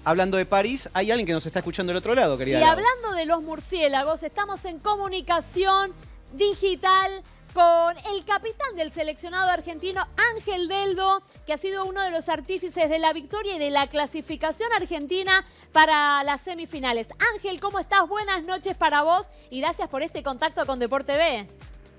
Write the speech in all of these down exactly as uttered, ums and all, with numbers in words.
hablando de París, hay alguien que nos está escuchando del otro lado, querida. Y hablando de los murciélagos, estamos en comunicación digital con el capitán del seleccionado argentino, Ángel Deldo, que ha sido uno de los artífices de la victoria y de la clasificación argentina para las semifinales. Ángel, ¿cómo estás? Buenas noches para vos y gracias por este contacto con Deport T V.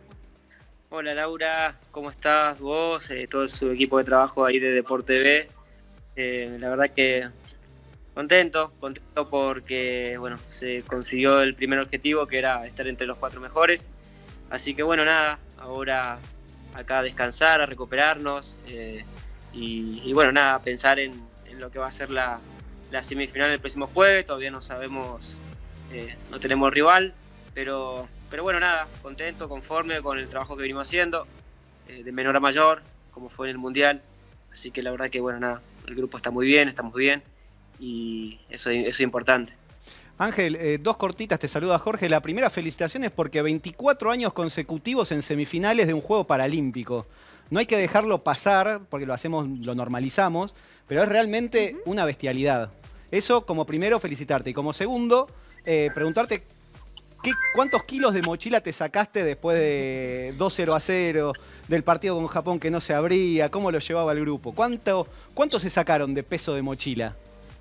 Hola Laura, ¿cómo estás vos? Eh, todo su equipo de trabajo ahí de Deport T V. Eh, la verdad que contento, contento porque bueno, se consiguió el primer objetivo, que era estar entre los cuatro mejores. Así que bueno, nada, ahora acá a descansar, a recuperarnos eh, y, y bueno, nada, pensar en, en lo que va a ser la, la semifinal el próximo jueves. Todavía no sabemos, eh, no tenemos rival, pero, pero bueno, nada, contento, conforme con el trabajo que venimos haciendo, eh, de menor a mayor, como fue en el Mundial. Así que la verdad que bueno, nada, el grupo está muy bien, estamos bien y eso, eso es importante. Ángel, eh, dos cortitas, te saluda Jorge. La primera, felicitaciones porque veinticuatro años consecutivos en semifinales de un juego paralímpico. No hay que dejarlo pasar porque lo hacemos, lo normalizamos, pero es realmente uh-huh. una bestialidad. Eso como primero, felicitarte. Y como segundo, eh, preguntarte ¿qué, cuántos kilos de mochila te sacaste después de dos cero a cero, del partido con Japón que no se abría, cómo lo llevaba el grupo. ¿Cuánto, cuánto se sacaron de peso de mochila?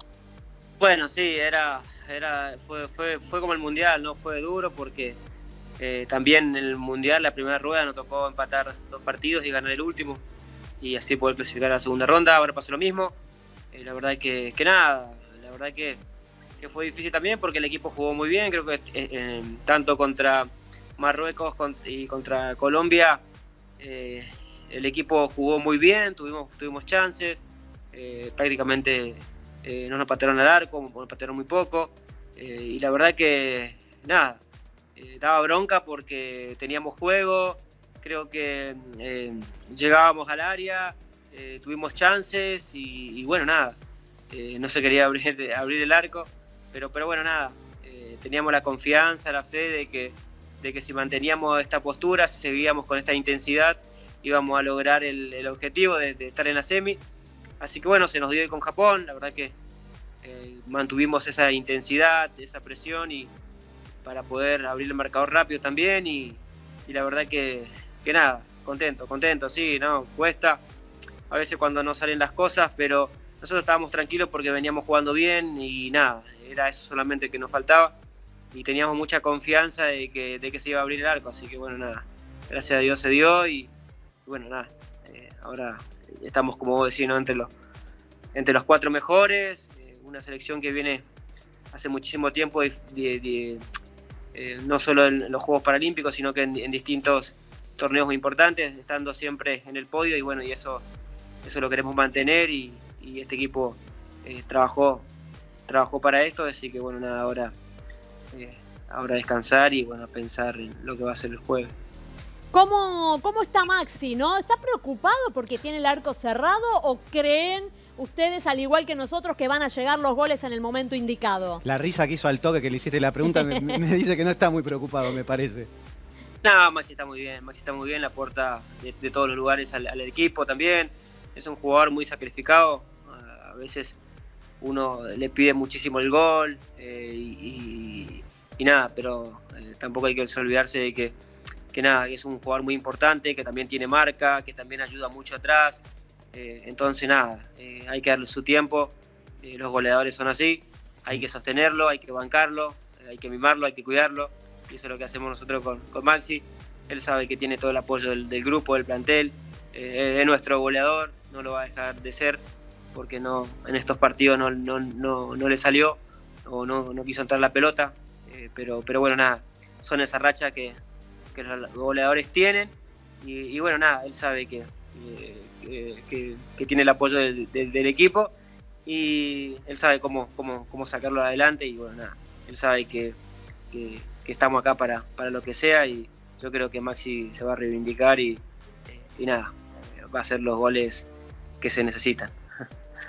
Bueno, sí, era... Era, fue, fue, fue como el Mundial, ¿no? Fue duro porque eh, también en el Mundial, la primera rueda, nos tocó empatar dos partidos y ganar el último y así poder clasificar a la segunda ronda. Ahora pasó lo mismo. Eh, la verdad que, que nada, la verdad que, que fue difícil también porque el equipo jugó muy bien. Creo que eh, eh, tanto contra Marruecos y contra Colombia eh, el equipo jugó muy bien, tuvimos, tuvimos chances, eh, prácticamente... Eh, no nos patearon al arco, nos patearon muy poco eh, y la verdad que nada, eh, daba bronca porque teníamos juego, creo que eh, llegábamos al área, eh, tuvimos chances y, y bueno, nada, eh, no se quería abrir, abrir el arco, pero, pero bueno, nada, eh, teníamos la confianza, la fe de que, de que si manteníamos esta postura, si seguíamos con esta intensidad, íbamos a lograr el, el objetivo de, de estar en la semi. Así que bueno, se nos dio hoy con Japón, la verdad que eh, mantuvimos esa intensidad, esa presión y para poder abrir el marcador rápido también y, y la verdad que, que nada, contento, contento, sí, no, cuesta a veces cuando no salen las cosas, pero nosotros estábamos tranquilos porque veníamos jugando bien y nada, era eso solamente que nos faltaba y teníamos mucha confianza de que, de que se iba a abrir el arco, así que bueno, nada, gracias a Dios se dio y, y bueno, nada, eh, ahora... Estamos, como vos decís, ¿no? entre, los, entre los cuatro mejores, eh, una selección que viene hace muchísimo tiempo, de, de, de, eh, no solo en los Juegos Paralímpicos, sino que en, en distintos torneos muy importantes, estando siempre en el podio y bueno, y eso, eso lo queremos mantener y, y este equipo eh, trabajó, trabajó para esto, así que bueno, nada, ahora, eh, ahora descansar y bueno, pensar en lo que va a ser el jueves. ¿Cómo, ¿Cómo está Maxi, no? ¿Está preocupado porque tiene el arco cerrado o creen ustedes, al igual que nosotros, que van a llegar los goles en el momento indicado? La risa que hizo al toque que le hiciste la pregunta me, me dice que no está muy preocupado, me parece. No, Maxi está muy bien, Maxi está muy bien, le aporta de, de todos los lugares al, al equipo también. Es un jugador muy sacrificado, a veces uno le pide muchísimo el gol eh, y, y, y nada, pero eh, tampoco hay que olvidarse de que que nada, que es un jugador muy importante, que también tiene marca, que también ayuda mucho atrás, eh, entonces nada, eh, hay que darle su tiempo, eh, los goleadores son así, hay que sostenerlo, hay que bancarlo, eh, hay que mimarlo, hay que cuidarlo, y eso es lo que hacemos nosotros con, con Maxi. Él sabe que tiene todo el apoyo del, del grupo, del plantel, eh, es nuestro goleador, no lo va a dejar de ser, porque no, en estos partidos no, no, no, no le salió, o no, no quiso entrar la pelota, eh, pero, pero bueno, nada, son esa racha que que los goleadores tienen y, y bueno, nada, él sabe que, que, que, que tiene el apoyo del, del, del equipo y él sabe cómo, cómo, cómo sacarlo adelante y bueno, nada, él sabe que, que, que estamos acá para, para lo que sea y yo creo que Maxi se va a reivindicar y, y nada, va a hacer los goles que se necesitan.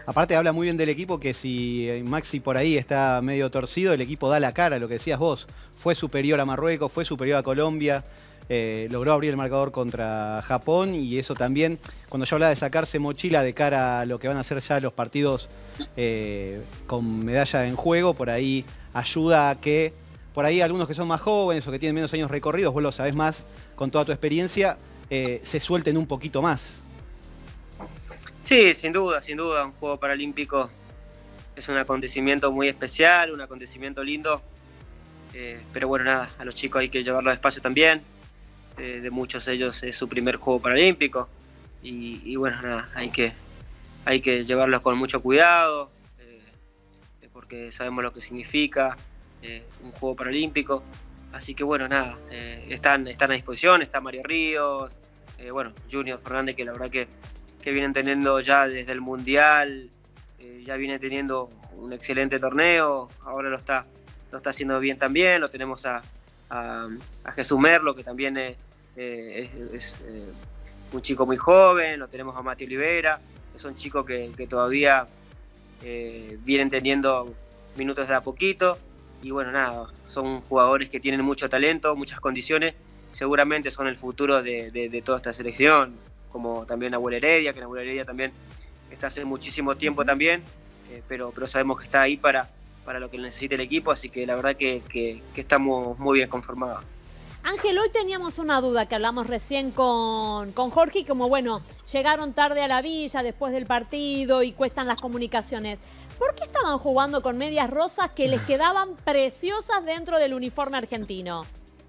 Aparte habla muy bien del equipo, que si Maxi por ahí está medio torcido, el equipo da la cara, lo que decías vos. Fue superior a Marruecos, fue superior a Colombia, eh, logró abrir el marcador contra Japón y eso también, cuando yo hablaba de sacarse mochila de cara a lo que van a ser ya los partidos eh, con medalla en juego, por ahí ayuda a que, por ahí algunos que son más jóvenes o que tienen menos años recorridos, vos lo sabés más con toda tu experiencia, eh, se suelten un poquito más. Sí, sin duda, sin duda, un Juego Paralímpico es un acontecimiento muy especial, un acontecimiento lindo, eh, pero bueno, nada, a los chicos hay que llevarlo despacio también, eh, de muchos de ellos es su primer Juego Paralímpico y, y bueno, nada, hay que, hay que llevarlos con mucho cuidado, eh, porque sabemos lo que significa eh, un Juego Paralímpico, así que bueno, nada, eh, están, están a disposición, está Mario Ríos, eh, bueno, Junior Fernández, que la verdad que que vienen teniendo ya desde el Mundial, eh, ya viene teniendo un excelente torneo, ahora lo está, lo está haciendo bien también, lo tenemos a, a, a Jesús Merlo, que también es, eh, es, es eh, un chico muy joven, lo tenemos a Mati Olivera, que son chicos que, que todavía eh, vienen teniendo minutos de a poquito, y bueno, nada, son jugadores que tienen mucho talento, muchas condiciones, seguramente son el futuro de, de, de toda esta selección, como también Nahuel Heredia, que Nahuel Heredia también está hace muchísimo tiempo también, eh, pero, pero sabemos que está ahí para, para lo que necesite el equipo, así que la verdad que, que, que estamos muy bien conformados. Ángel, hoy teníamos una duda que hablamos recién con, con Jorge, como bueno, llegaron tarde a la villa después del partido y cuestan las comunicaciones. ¿Por qué estaban jugando con medias rosas que les quedaban preciosas dentro del uniforme argentino?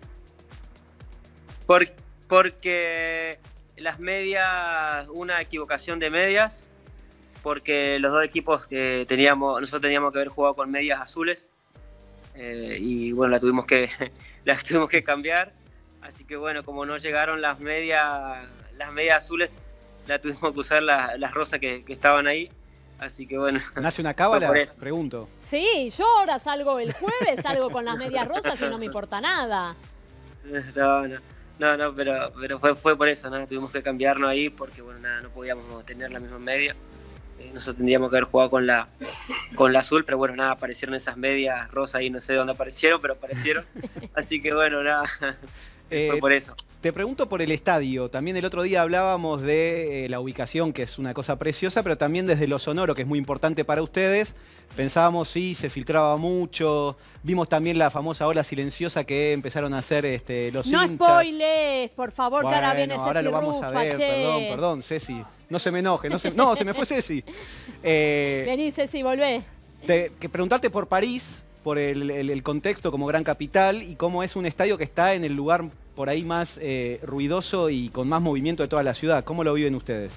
Por, porque... las medias, una equivocación de medias, porque los dos equipos que teníamos, nosotros teníamos que haber jugado con medias azules eh, y bueno, la tuvimos que las tuvimos que cambiar, así que bueno, como no llegaron las medias las medias azules, la tuvimos que usar las, las rosas que, que estaban ahí, así que bueno. ¿Nace una cábala? Pregunto. Sí, yo ahora salgo el jueves, salgo con las medias rosas y no me importa nada. No, no. No, no, pero, pero fue, fue por eso, ¿no? Tuvimos que cambiarnos ahí porque, bueno, nada, no podíamos tener la misma media. Eh, nosotros tendríamos que haber jugado con la, con la azul, pero bueno, nada, aparecieron esas medias rosas y no sé de dónde aparecieron, pero aparecieron. Así que, bueno, nada, eh, fue por eso. Te pregunto por el estadio. También el otro día hablábamos de eh, la ubicación, que es una cosa preciosa, pero también desde lo sonoro, que es muy importante para ustedes. Pensábamos, sí, se filtraba mucho. Vimos también la famosa ola silenciosa que empezaron a hacer este, los no hinchas. No spoiles, por favor, bueno, que ahora viene Ceci ahora lo vamos Rufa, a ver, che. perdón, perdón, Ceci. No se me enoje. No, se, no, se me fue Ceci. Eh, Vení, Ceci, volvé. Te, que preguntarte por París, por el, el, el contexto como gran capital y cómo es un estadio que está en el lugar por ahí más eh, ruidoso y con más movimiento de toda la ciudad. ¿Cómo lo viven ustedes?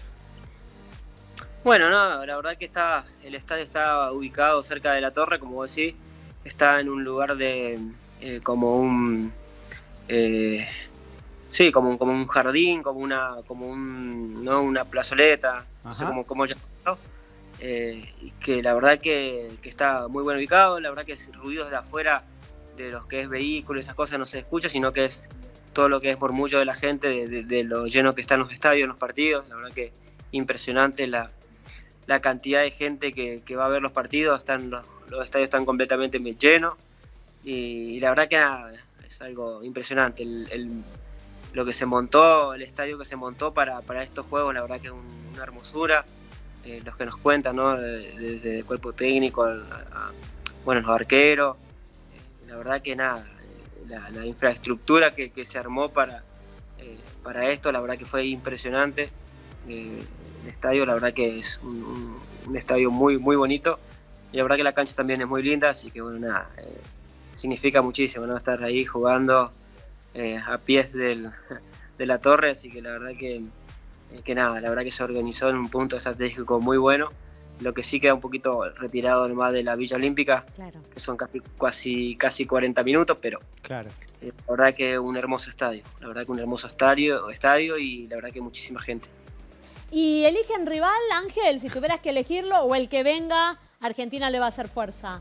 Bueno, no, la verdad que está, el estadio está ubicado cerca de la torre, como vos decís, está en un lugar de eh, como un eh, sí, como, como un jardín, como una, como un, ¿no? una plazoleta, no sé cómo, cómo llamarlo, eh, que la verdad que, que está muy bien ubicado, la verdad que es ruidos de afuera de los que es vehículos, esas cosas no se escucha, sino que es todo lo que es murmullo de la gente, de, de, de lo lleno que están los estadios, los partidos, la verdad que impresionante la, la cantidad de gente que, que va a ver los partidos, están los, los estadios están completamente llenos y, y la verdad que nada, es algo impresionante, el, el, lo que se montó, el estadio que se montó para, para estos juegos, la verdad que es un, una hermosura, eh, los que nos cuentan, ¿no? Desde el cuerpo técnico, a, a, bueno, los arqueros, eh, la verdad que nada, La, la infraestructura que, que se armó para, eh, para esto, la verdad que fue impresionante. Eh, el estadio, la verdad que es un, un, un estadio muy, muy bonito. Y la verdad que la cancha también es muy linda, así que bueno, nada, eh, significa muchísimo, ¿no? Estar ahí jugando eh, a pies del, de la torre, así que la verdad que, eh, que nada, la verdad que se organizó en un punto estratégico muy bueno. Lo que sí queda un poquito retirado nomás de la Villa Olímpica, claro, que son casi, casi, casi cuarenta minutos, pero claro. eh, la verdad que un hermoso estadio, la verdad que un hermoso estadio, estadio y la verdad que muchísima gente. ¿Y eligen rival, Ángel? Si tuvieras que elegirlo, o el que venga, Argentina le va a hacer fuerza.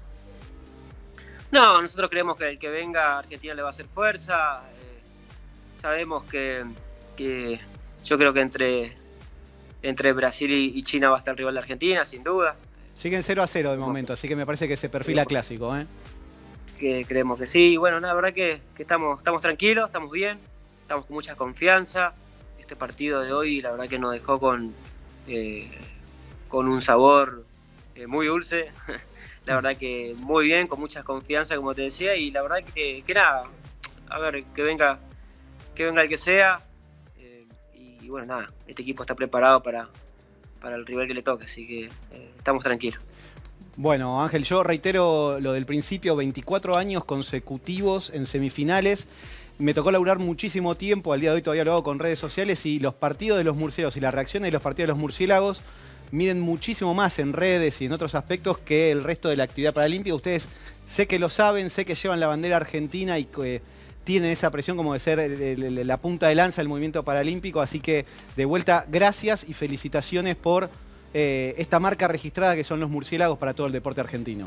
No, nosotros creemos que el que venga, Argentina le va a hacer fuerza. Eh, sabemos que, que yo creo que entre... Entre Brasil y China va a estar el rival de Argentina, sin duda. Siguen cero a cero de momento, así que me parece que se perfila clásico, ¿eh? Que creemos que sí. Bueno, la verdad que, que estamos, estamos tranquilos, estamos bien, estamos con mucha confianza. Este partido de hoy, la verdad que nos dejó con, eh, con un sabor eh, muy dulce. La verdad que muy bien, con mucha confianza, como te decía, y la verdad que, que nada, a ver, que venga, que venga el que sea. Eh, y bueno, nada, este equipo está preparado para, para el rival que le toque, así que eh, estamos tranquilos. Bueno, Ángel, yo reitero lo del principio, veinticuatro años consecutivos en semifinales. Me tocó laburar muchísimo tiempo, al día de hoy todavía lo hago con redes sociales, y los partidos de los murciélagos y las reacciones de los partidos de los murciélagos miden muchísimo más en redes y en otros aspectos que el resto de la actividad paralímpica. Ustedes sé que lo saben, sé que llevan la bandera argentina y que tienen esa presión como de ser el, el, la punta de lanza del movimiento paralímpico, así que de vuelta, gracias y felicitaciones por eh, esta marca registrada que son los murciélagos para todo el deporte argentino.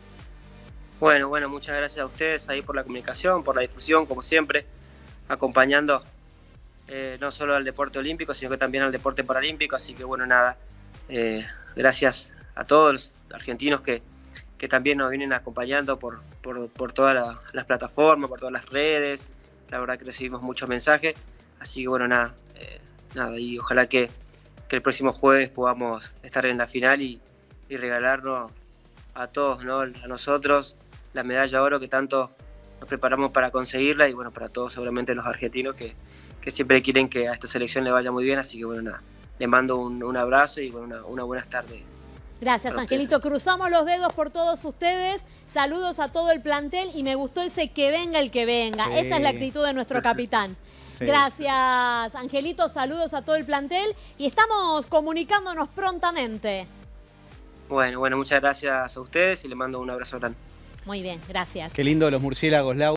Bueno, bueno, muchas gracias a ustedes ahí por la comunicación, por la difusión, como siempre, acompañando eh, no solo al deporte olímpico, sino que también al deporte paralímpico, así que bueno, nada, eh, gracias a todos los argentinos que, que también nos vienen acompañando por, por, por todas la, las plataformas, por todas las redes. La verdad que recibimos muchos mensajes, así que bueno, nada, eh, nada y ojalá que, que el próximo jueves podamos estar en la final y, y regalarnos a todos, ¿no? A nosotros, la medalla de oro que tanto nos preparamos para conseguirla, y bueno, para todos seguramente los argentinos que, que siempre quieren que a esta selección le vaya muy bien, así que bueno, nada, le mando un, un abrazo y bueno, una, una buenas tardes. Gracias, Angelito. Cruzamos los dedos por todos ustedes. Saludos a todo el plantel y me gustó ese que venga el que venga. Sí. Esa es la actitud de nuestro capitán. Sí. Gracias, Angelito. Saludos a todo el plantel y estamos comunicándonos prontamente. Bueno, bueno, muchas gracias a ustedes y le mando un abrazo grande. Muy bien, gracias. Qué lindo los murciélagos, Lau.